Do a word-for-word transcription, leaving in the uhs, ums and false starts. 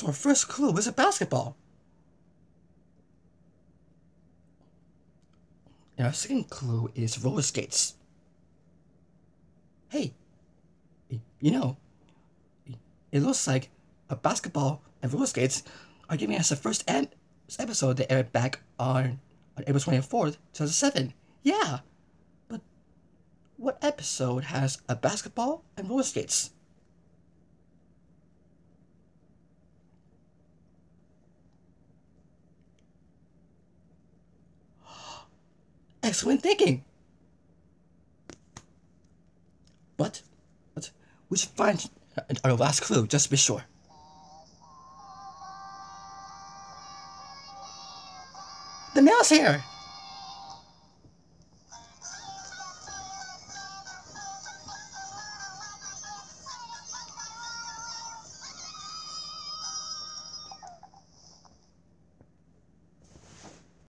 So our first clue is a basketball. And our second clue is roller skates. Hey, you know, it looks like a basketball and roller skates are giving us the first ep episode that aired back on, on April twenty-fourth, two thousand seven. Yeah, but what episode has a basketball and roller skates? Excellent thinking! But, but we should find our last clue just to be sure. The mail's here!